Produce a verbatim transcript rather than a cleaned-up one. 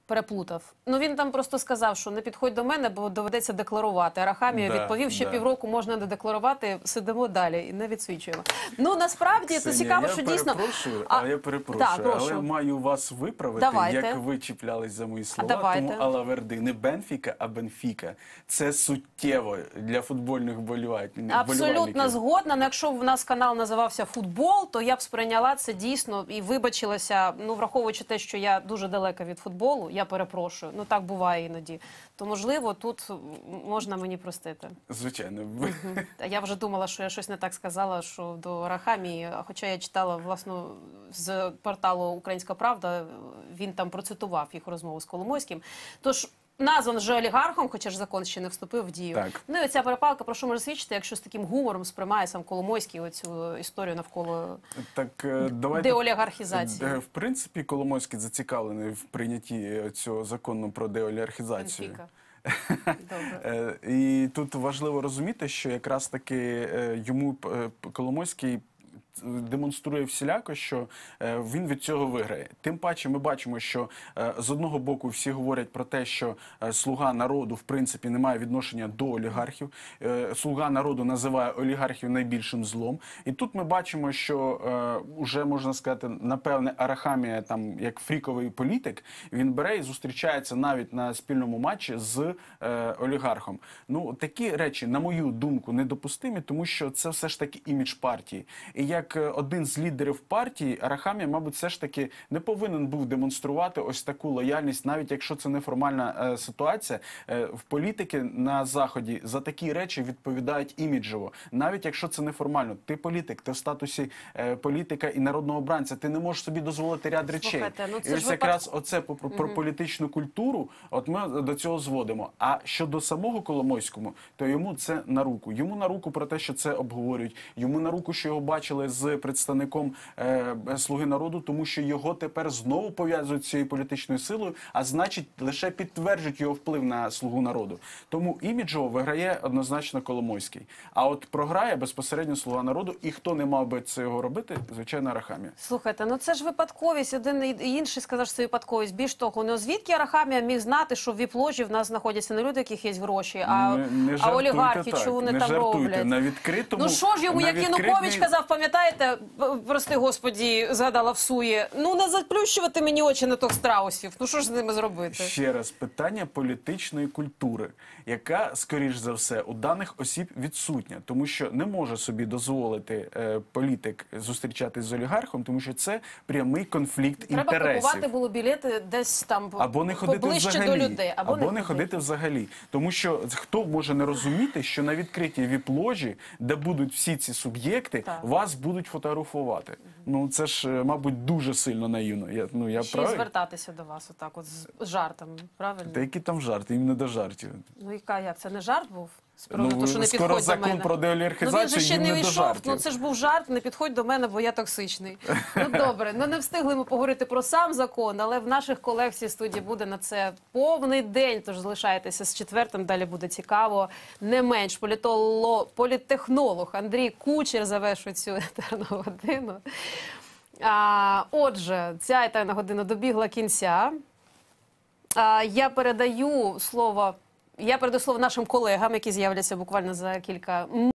переплутав. Ну, він там просто сказав, що не підходь до мене, бо доведеться декларувати. Арахамія Да, відповів, що да. півроку можна не декларувати, сидимо далі і не відсвічуємо. Ну, насправді, це цікаво, я що дійсно... Перепрошую, А, а я перепрошую, так, прошу. але маю вас виправити, Давайте. як ви чіплялись за мої слова. Давайте. Тому Алаверди не Бенфіка, а Бенфіка. Це суттєво для футбольних вболівальників. Абсолютно згодна. Ну, якщо в нас канал називався «Футбол», то я б сприйняла це дійсно і вибачилася, ну, враховуючи те, що я дуже далека від футболу, я перепрошую. Ну, так буває іноді. То, можливо, тут можна мені простити. Звичайно. Угу. Я вже думала, що я щось не так сказала, що до Арахамії, хоча я читала, власне, з порталу «Українська правда», він там процитував їх розмову з Коломойським. Тож, назван же олігархом, хоча ж закон ще не вступив в дію. Так. Ну і оця перепалка, про що може свідчити, якщо з таким гумором сприймає сам Коломойський оцю історію навколо так, давайте, деолігархізації. В принципі, Коломойський зацікавлений в прийнятті цього закону про деолігархізацію. Бенфіка. Добре. І тут важливо розуміти, що якраз таки йому Коломойський демонструє всіляко, що він від цього виграє. Тим паче ми бачимо, що з одного боку всі говорять про те, що «Слуга народу» в принципі не має відношення до олігархів. «Слуга народу» називає олігархів найбільшим злом. І тут ми бачимо, що вже, можна сказати, напевне, Арахамія, там, як фріковий політик, він бере і зустрічається навіть на спільному матчі з олігархом. Ну, такі речі, на мою думку, недопустимі, тому що це все ж таки імідж партії. І як один з лідерів партії, Арахамія, мабуть, все ж таки не повинен був демонструвати ось таку лояльність, навіть якщо це неформальна е, ситуація. Е, в політики на Заході за такі речі відповідають іміджево. Навіть якщо це неформально. Ти політик, ти в статусі е, політика і народного обранця, ти не можеш собі дозволити ряд речей. Слухайте, ну, це і ось ж якраз випад... оце про, про угу. політичну культуру, от ми до цього зводимо. А щодо самого Коломойському, то йому це на руку. Йому на руку про те, що це обговорюють. Йому на руку, що його бачили з представником е, «Слуги народу», тому що його тепер знову пов'язують з цією політичною силою, а значить лише підтверджують його вплив на «Слугу народу». Тому іміджово виграє однозначно Коломойський. А от програє безпосередньо «Слуга народу», і хто не мав би цього робити, звичайно, Арахамія. Слухайте, ну це ж випадковість. Один і інший сказав, що це випадковість. Більш того, ну звідки Арахамія міг знати, що в віп-ложі в нас знаходяться не люди, яких є гроші, а, не, не а олігархи, так, що вони не там жартуйте. роблять. На відкритому, ну що ж йому, як відкритий... Янукович казав, пам'ятаєте, прости господі, згадала всує, ну не заплющувати мені очі на тих страусів, ну що ж з ними зробити? Ще раз, питання політичної культури, яка, скоріш за все, у даних осіб відсутня, тому що не може собі дозволити е, політик зустрічатись з олігархом, тому що це прямий конфлікт Треба інтересів. Треба купувати було білети десь там або не ходити поближче взагалі, до людей. Або, або не, не ходити взагалі. Тому що хто може не розуміти, що на відкритій віп-ложі, де будуть всі ці суб'єкти, вас будуть фотографувати. Ну, це ж, мабуть, дуже сильно наївно. Я, ну, я Ще правий? й звертатися до вас отак от з жартами, правильно? Та які там жарти? Їм не до жартів. Ну, яка як? Це не жарт був? Справді, ну, то, що не скоро підходь закон до мене. про деолігархізацію, ну, він же ще їм не не до вийшов, жартів. ну це ж був жарт, не підходь до мене, бо я токсичний. Ну добре, ну не встигли ми поговорити про сам закон, але в наших колег в цій студії буде на це повний день, тож залишайтеся з четвертим, далі буде цікаво. Не менш, політолог, політтехнолог Андрій Кучер завершує цю етерну годину. А, отже, ця етерна година добігла кінця. А, я передаю слово, я передаю слово нашим колегам, які з'являться буквально за кілька